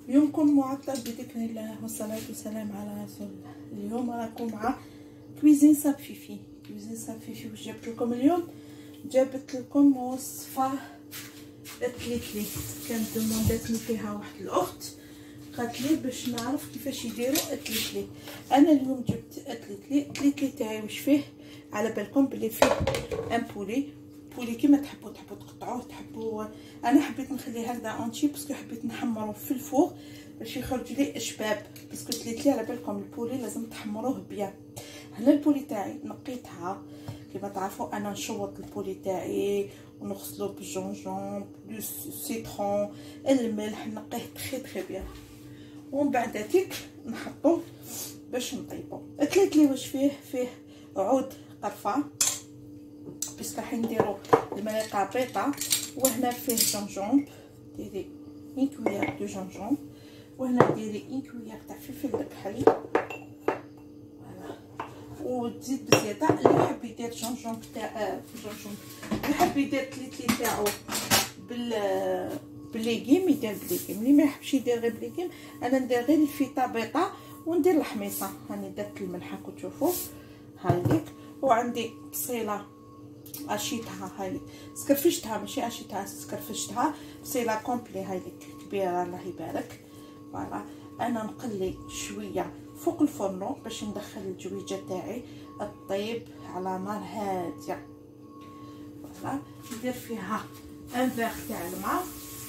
يومكم معطل بذكر الله والصلاة والسلام على رسول الله. اليوم راكم مع كويزين صفيفي. واش جبت لكم اليوم؟ جابت لكم وصفة اتليتلي، كانت دومونداتني فيها واحد الاخت، قالت لي باش نعرف كيفاش يديروا اتليتلي. انا اليوم جبت اتليتلي تاعي واش فيه، على بالكم بلي فيه ان بولي كيما تحبوا تقطعوه تحبوا. انا حبيت نخليه هكذا اونتي باسكو حبيت نحمره في الفور باش يخرج لي اشباب، باسكو تليتلي على بالكم البولي لازم تحمروه بيان. هنا البولي تاعي نقيتها كيما تعرفوا، انا نشوط البولي تاعي ونغسلو بالجونجون بلوس سيترون الملح، نقيه تري بيان، ومن بعد هذيك نحطوه باش نطيبو. اتليتلي واش فيه عود قرفه بس راح نديرو الملعقه بيضه، وهنا فيه جونجون، ديري اون كويير دو جونجون، وهنا ديري اون كويير تاع فلفل الكحل، فوالا، وتزيد بزياده. اللي يحب يدير جونجون تاع اللي يحب يدير تليتلي تاعو بالليغيم يدير بالليغيم، اللي ما يحبش يدير غير بالليغيم انا ندير غير الفيتا بيضه وندير الحميصه. هاني درت الملح راكم تشوفوا هايليك، وعندي بصيله اشيتها هاي سكرفشتها، ماشي اشيتها سكرفشتها، بصيله كومبلي هايليك كبيره الله يبارك. فوالا انا نقلي شويه فوق الفرنو باش ندخل الجويجه تاعي الطيب على نار هاديه. فوالا ندير فيها ان فيغ تاع الماء،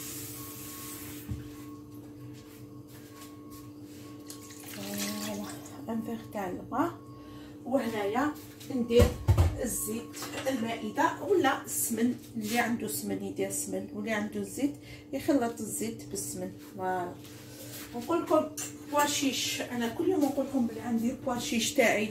فوالا ان فيغ تاع الماء، وهنايا ندير الزيت المائده ولا السمن، اللي عنده سمن يدير سمن، واللي عنده الزيت يخلط الزيت بالسمن. فوالا نقول لكم بواشيش، انا كل يوم نقول لكم بلي عندي بواشيش تاعي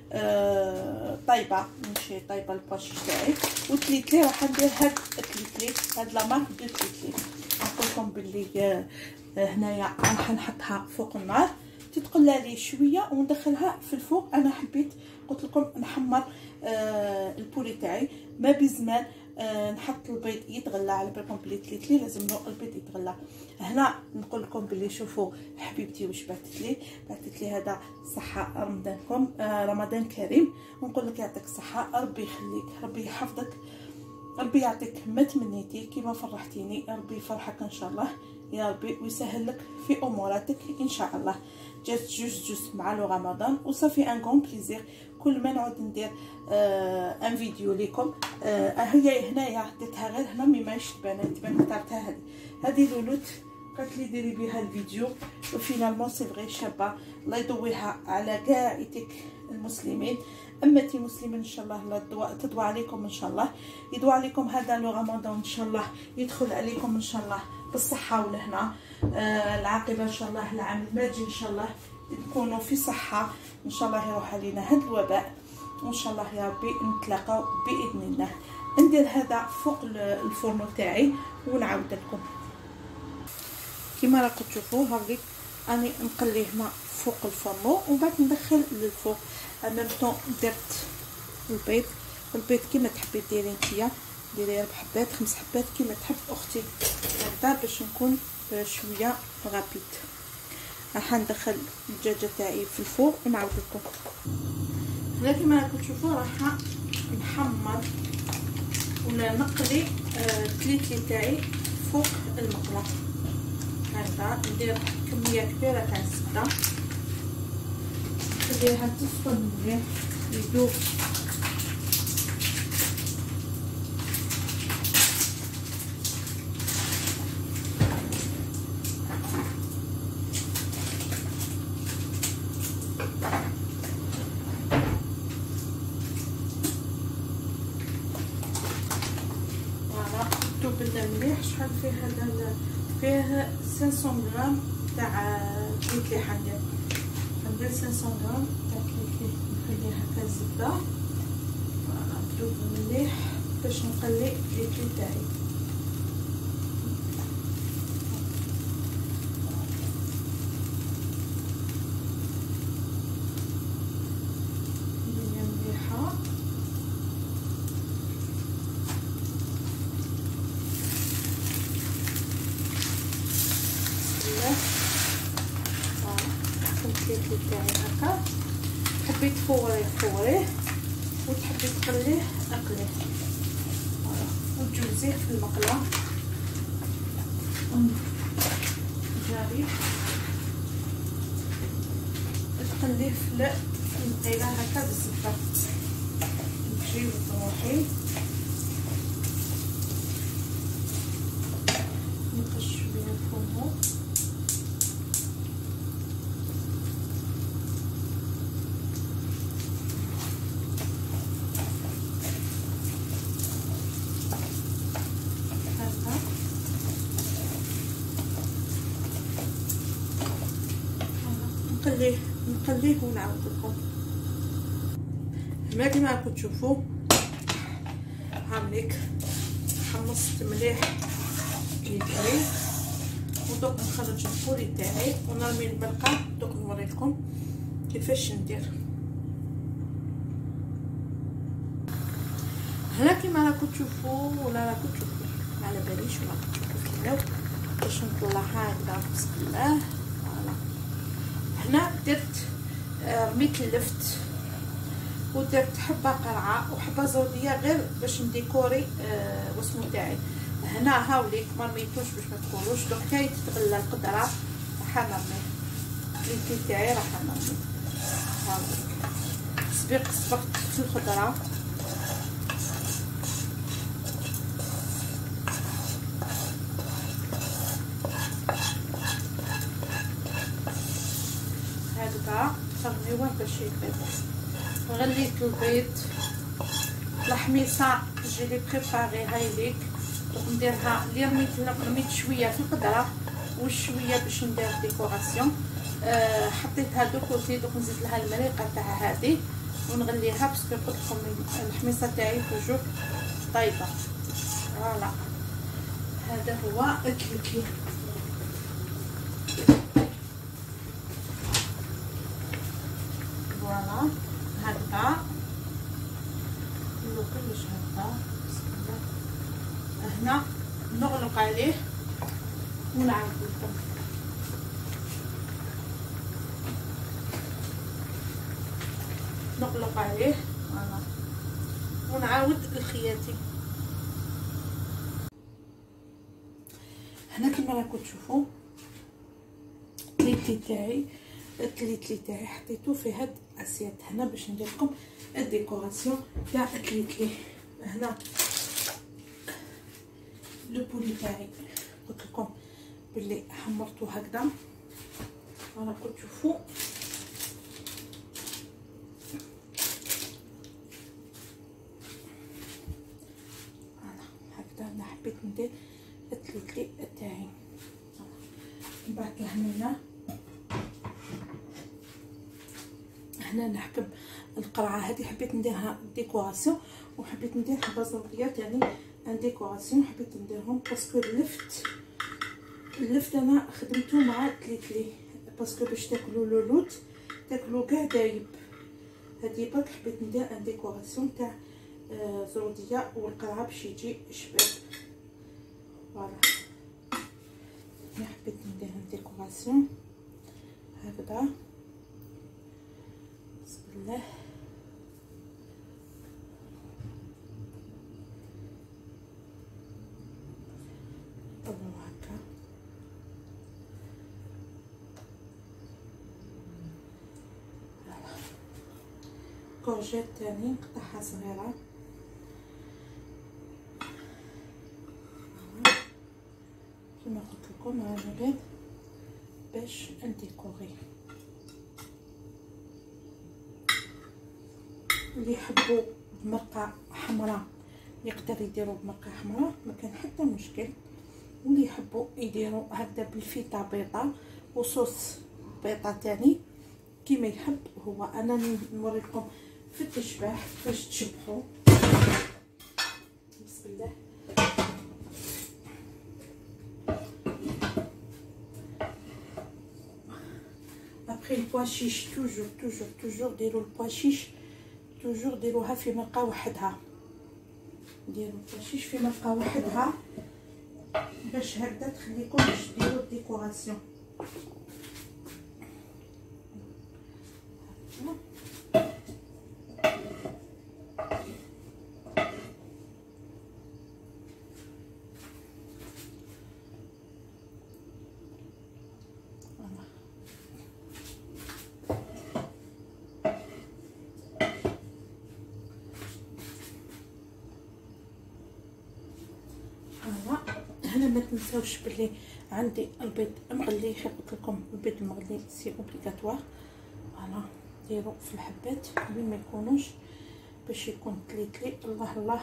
طيبه، ماشي طيبه البواشيش تاعي، وتليتلي راح ندير هاد التليتلي، هاد لا مارك دو تليتلي. نقول لكم بلي هنايا راح نحطها فوق النار تتقلى لي شويه وندخلها في الفوق. انا حبيت قلت لكم نحمر البولي تاعي ما بزمان، نحط البيض يتغلى، على بالكم بلي تليتلي لازم له البيض يتغلى. هنا نقول لكم بلي شوفوا حبيبتي واش بعثت لي هذا صحه رمضانكم، رمضان كريم، ونقول لك يعطيك الصحه، ربي يخليك، ربي يحفظك، ربي يعطيك ما تمنيتي، كيما فرحتيني ربي يفرحك ان شاء الله يا ربي، ويسهل لك في اموراتك ان شاء الله. جات جوج مع لو رمضان وصافي ان غون بليزير، كل ما نعود ندير ان فيديو ليكم. هي هنايا درتها غير هنا مي ماهيش تبان اختارتها هذه لولوت، قالت لي ديري بها الفيديو، وفينالمون سي فغي شابه، الله يضويها على كاع ايتك المسلمين، امتي مسلمين ان شاء الله، تضوى عليكم ان شاء الله، يضوى عليكم هذا لو رمضان ان شاء الله، يدخل عليكم ان شاء الله بالصحه والهنا، العاقبه ان شاء الله، العام الماجي ان شاء الله تكونوا في صحه ان شاء الله، يروح علينا هذا الوباء وان شاء الله يا ربي نتلاقاو باذن الله. ندير هذا فوق الفرن تاعي ونعاود لكم كيما راكم تشوفوا. هاوليك راني نقليه ماء فوق الفرن ومن بعد ندخل للفوق. ميم طون درت البيض كيما تحبي ديري نتيا، ديري 4 حبات 5 حبات كيما تحب اختي، هكذا باش نكون شويه غابيد. راح ندخل الدجاجه تاعي في الفور ونعاود لكم. هنا كيما راكم تشوفوا راح نحمر ولا نقلي التليتلي تاعي فوق المقله هكذا. ندير كميه كبيره تاع الزبده، نخليها تسخن مليح يذوب. مليح. شحال فيه هذا؟ فيه 500 غرام تاع تليتلي، حندير 500 غرام تاع تليتلي، نخلي هكا الزبده فوالا تذوب مليح باش نقلي التليتلي تاعي. مليحه التليتلي تاعي هكا. تحبي تفوريه وتحبي تقليه اقليه. فوالا وتجوزيه في المقله جاري تقليه في المقيله هكا بالزبده. تجي وتروحي نقش شويه الفومو نقليه ونعاود لكم. هنا كيما راكم تشوفوا هامليك حمصت مليح كيكري ودوك نخرج البوري تاعي ونرمي الملقه. دوك نوريكم كيفاش ندير. هنا كيما راكم تشوفوا ولا راكم تشوفوا ما على باليش ولا راكم تشوفوا كيما باش نطلعها هكذا بسم الله. هنا درت رميت اللفت ودرت حبه قرعه وحبه زوديه غير باش نديكوري واسمو تاعي. هنا هاوليك ما رميتوش باش ما تقولوش دوك كي تتغلى القدره راح نرمي الكليتي تاعي راح نرمي. هاوليك سبقت في الخضره هكذا ترميوه باش يطيب. غليت البيض الحميصه تجي لي بريباري هايليك نديرها اللي رميت شويه في القدره وشويه باش ندير ديكوراسيون. حطيتها دو كوتي دوك نزيد لها المريقه تاع هذه ونغليها باسكو قلت لكم الحميصه تاعي توجور طايبه. فوالا هذا هو الكليكي. فوالا هكذا كلش هكذا. هنا نغلق عليه ونعاود لكم. نغلق عليه فوالا ونعاود الخياتي. هنا كما راكم تشوفوا التليتلي تاعي حطيته في هاد الاسيات هنا باش ندير لكم الديكوراسيون تاع التليتلي. هنا لو بولي تاعي قلت لكم باللي حمرته هكذا راكم تشوفوا. هكذا انا حبيت ندير التليتلي تاعي. من بعد هنا نحكم القرعه هذه حبيت نديرها ديكوراسيون وحبيت ندير حبه زوديه تاني ان ديكوراسيون. حبيت نديرهم باسكو اللفت انا خدمته مع التليتلي باسكو باش تاكلوا لولوت تاكلوا كاع دايب. هذه برك حبيت ندير ان ديكوراسيون تاع زوديه والقرعه باش يجي شباب. فوالا حبيت ندير ان ديكوراسيون هكذا بسم الله. طلعوا هكا كورجيت تاني نقطعها صغيره كما قلت لكم. هذا غير باش نديكوري. اللي يحبوا بمرقه حمراء يقدر يديروا بمرقه حمراء ما كان حتى مشكل. واللي يحبوا يديروا هكذا بالفيتا بيضه وصوص بيضه تاني كيما يحب هو. انا نوريكم في التشباح باش تشبحوا. بسم الله. ابري البوا شيش توجور ديروا البوا شيش توجور ديروها في مرقه وحدها. ديروا البوا شيش في مرقه وحدها باش هكذا تخليكم باش ديروا الديكوراسيون. ما تنساوش بلي عندي البيض مغلي. خير قلت لكم البيض المغلي سي اوبليغاتوار. فوالا ديروا في الحبات وين ما يكونوش باش يكون تليتلي. الله الله.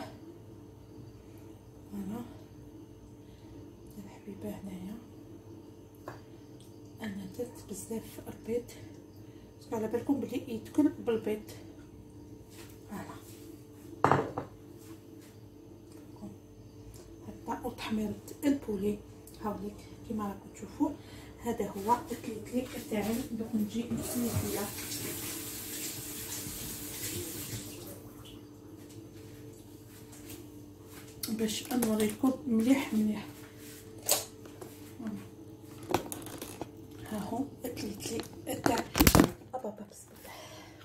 فوالا الحبيبه هنايا انا درت بزاف البيض باسكو على بالكم بلي يتكل بالبيض. فوالا هذا وتحميرة البولي هاوليك كيما راكم تشوفوا. هذا هو التليتلي تاعي. دوك نجي نسيلها باش نوريكم مليح مليح. ها هو التليتلي تاعي. بابا بسم الله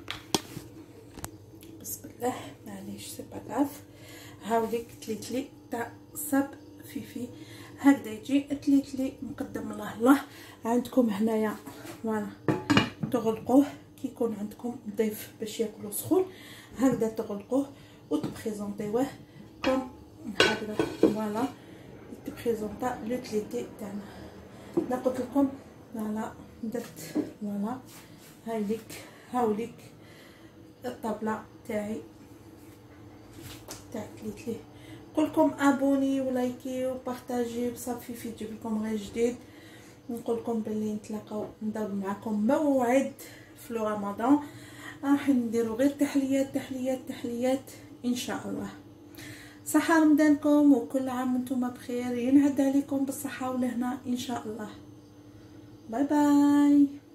بسم الله معليش سي با غاف. هاوليك تليتلي تاع صب فيفي. هكذا يجي التليتلي مقدم الله. عندكم هنايا فوالا تغلقوه كي يكون عندكم ضيف باش ياكلوا سخون. هكذا تغلقوه وتبريزونطيوه كوم هكذا. فوالا تبريزونطا لو تليتي تاعنا. انا قلت لكم فوالا درت فوالا هاوليك الطابله تاعي تاع التليتلي. نقولكم ابوني ولايكي وبارطاجي وصافي في يجيب لكم غير جديد. نقولكم باللي نتلاقاو نضرب معكم موعد في رمضان. راح نديرو غير تحليات ان شاء الله. صحه رمضانكم وكل عام وانتم بخير. ينعاد عليكم بالصحه والهنا ان شاء الله. باي باي.